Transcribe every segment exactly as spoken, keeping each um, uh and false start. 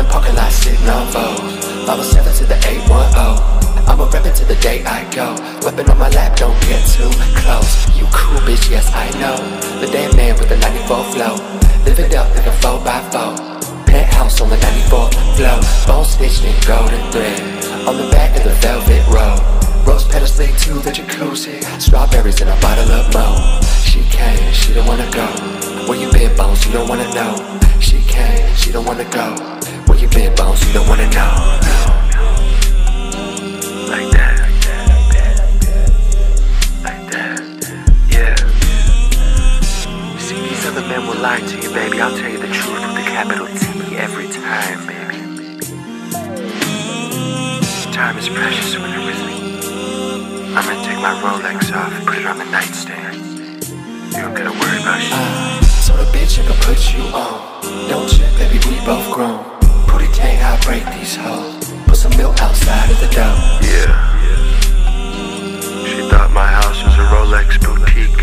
parking lot sitting on foes. five oh seven to the eight one oh. I'ma rep it to the day I go. Weapon on my lap, don't get too close. You cool bitch, yes I know. The damn man with the ninety-four flow. Live it up like a four by four. Penthouse on the ninety-fourth floor. Bone stitched in golden thread. On the back of the velvet road. Rose petals lead to the jacuzzi. Strawberries in a bottle of Mo. She came, she don't wanna go. Where you been, Bones? You don't wanna know. She came, she don't wanna go. Where you been, Bones? You don't wanna know. Like that. Like that. Yeah. You see, these other men will lie to you, baby. I'll tell you the truth with a capital T every time, baby. Time is precious when you're with me. I'm gonna take my Rolex off and put it on the nightstand. You don't gotta worry about shit. Uh, so the bitch I can put you on. Don't trip, baby, we both grown. Booty can't outbreak these hoes. Put some milk outside of the door. Yeah. She thought my house was a Rolex boutique.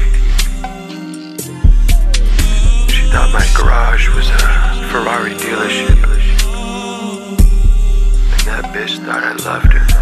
She thought my garage was a Ferrari dealership. And that bitch thought I loved her.